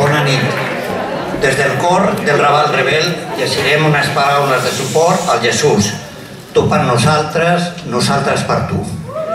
Bona nit. Des del cor del Raval Rebel llegirem unes paraules de suport al Jesús. Tu per nosaltres, nosaltres per tu.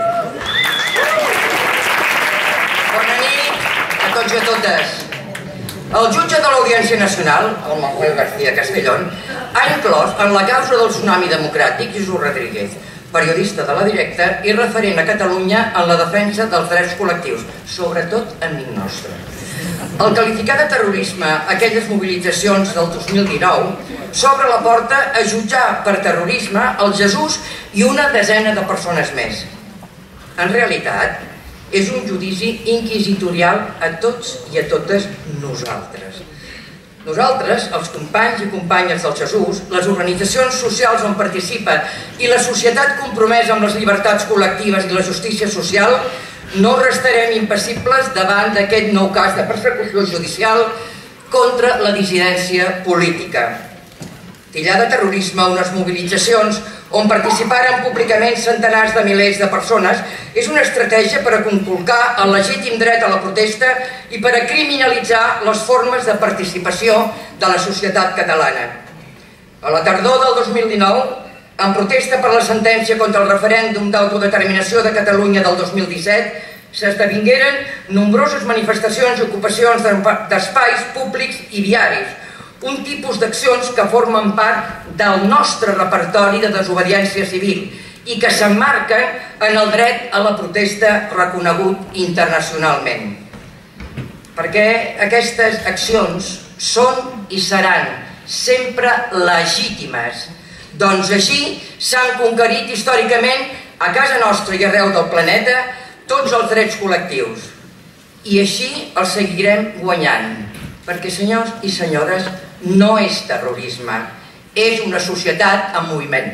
Bona nit a tots i a totes. El jutge de l'Audiència Nacional, el Manuel García Castellón, ha inclòs en la causa del tsunami democràtic Jesús Rodríguez, periodista de La Directa i referent a Catalunya en la defensa dels drets col·lectius, sobretot amic nostre. El qualificar de terrorisme aquelles mobilitzacions del 2019 s'obre la porta a jutjar per terrorisme el Jesús i una desena de persones més. En realitat, és un judici inquisitorial a tots i a totes nosaltres. Nosaltres, els companys i companyes del Jesús, les organitzacions socials on participa i la societat compromesa amb les llibertats col·lectives i la justícia social, no restarem impassibles davant d'aquest nou cas de persecució judicial contra la dissidència política. Tillar de terrorisme unes mobilitzacions on participaren públicament centenars de milers de persones és una estratègia per a conculcar el legítim dret a la protesta i per a criminalitzar les formes de participació de la societat catalana. A la tardor del 2019, en protesta per la sentència contra el referèndum d'autodeterminació de Catalunya del 2017, s'esdevingueren nombroses manifestacions i ocupacions d'espais públics i diaris, un tipus d'accions que formen part del nostre repertori de desobediència civil i que s'emmarquen en el dret a la protesta reconegut internacionalment. Perquè aquestes accions són i seran sempre legítimes. Doncs així s'han conquerit històricament a casa nostra i arreu del planeta tots els drets col·lectius. I així els seguirem guanyant. Perquè, senyors i senyores, no és terrorisme, és una societat en moviment.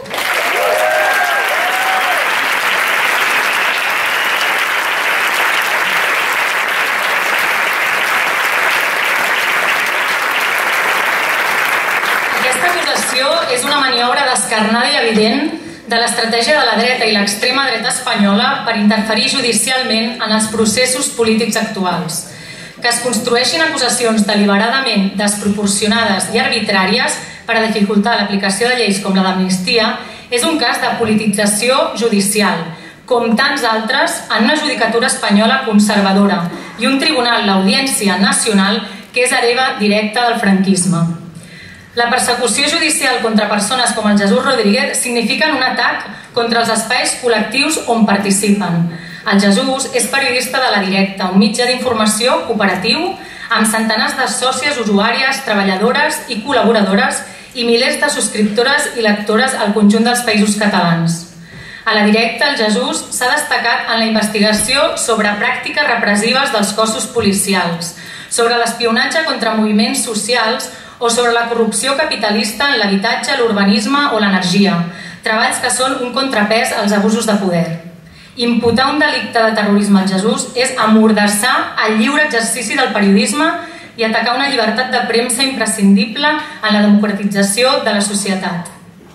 Aquesta acusació és una maniobra descarnada i evident de l'estratègia de la dreta i l'extrema dreta espanyola per interferir judicialment en els processos polítics actuals. Que es construeixin acusacions deliberadament desproporcionades i arbitràries per a dificultar l'aplicació de lleis com la d'amnistia és un cas de politització judicial, com tants altres en una judicatura espanyola conservadora i un tribunal, l'Audiència Nacional, que és hereva directa del franquisme. La persecució judicial contra persones com el Jesús Rodríguez significa un atac contra els espais col·lectius on participen. El Jesús és periodista de La Directa, un mitjà d'informació cooperatiu amb centenars de sòcies, usuàries, treballadores i col·laboradores i milers de subscriptores i lectores al conjunt dels països catalans. A La Directa, el Jesús s'ha destacat en la investigació sobre pràctiques repressives dels cossos policials, sobre l'espionatge contra moviments socials o sobre la corrupció capitalista en l'habitatge, l'urbanisme o l'energia, treballs que són un contrapès als abusos de poder. Imputar un delicte de terrorisme al Jesús és amordassar el lliure exercici del periodisme i atacar una llibertat de premsa imprescindible en la democratització de la societat.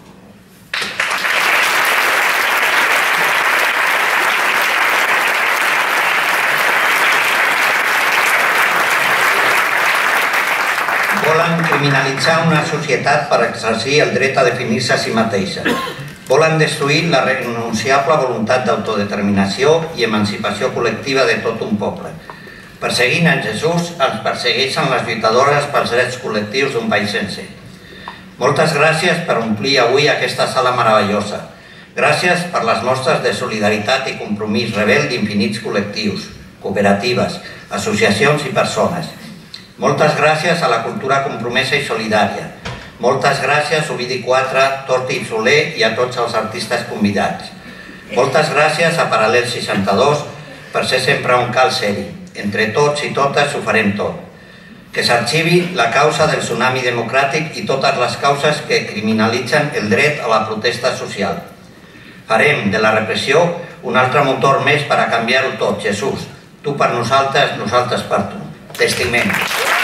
Volen criminalitzar una societat per exercir el dret a definir-se a si mateixa. Volen destruir la renunciable voluntat d'autodeterminació i emancipació col·lectiva de tot un poble. Perseguint en Jesús, ens persegueixen les lluitadores pels drets col·lectius d'un país sencer. Moltes gràcies per omplir avui aquesta sala meravellosa. Gràcies per les mostres de solidaritat i compromís rebel d'infinits col·lectius, cooperatives, associacions i persones. Moltes gràcies a la cultura compromesa i solidària. Moltes gràcies a Ovidi IV, Torti i Soler i a tots els artistes convidats. Moltes gràcies a Paral·lel 62 per ser sempre on cal ser-hi. Entre tots i totes ho farem tot. Que s'arxivi la causa del tsunami democràtic i totes les causes que criminalitzen el dret a la protesta social. Farem de la repressió un altre motor més per a canviar-ho tot, Jesús. Tu per nosaltres, nosaltres per tu. T'estimem.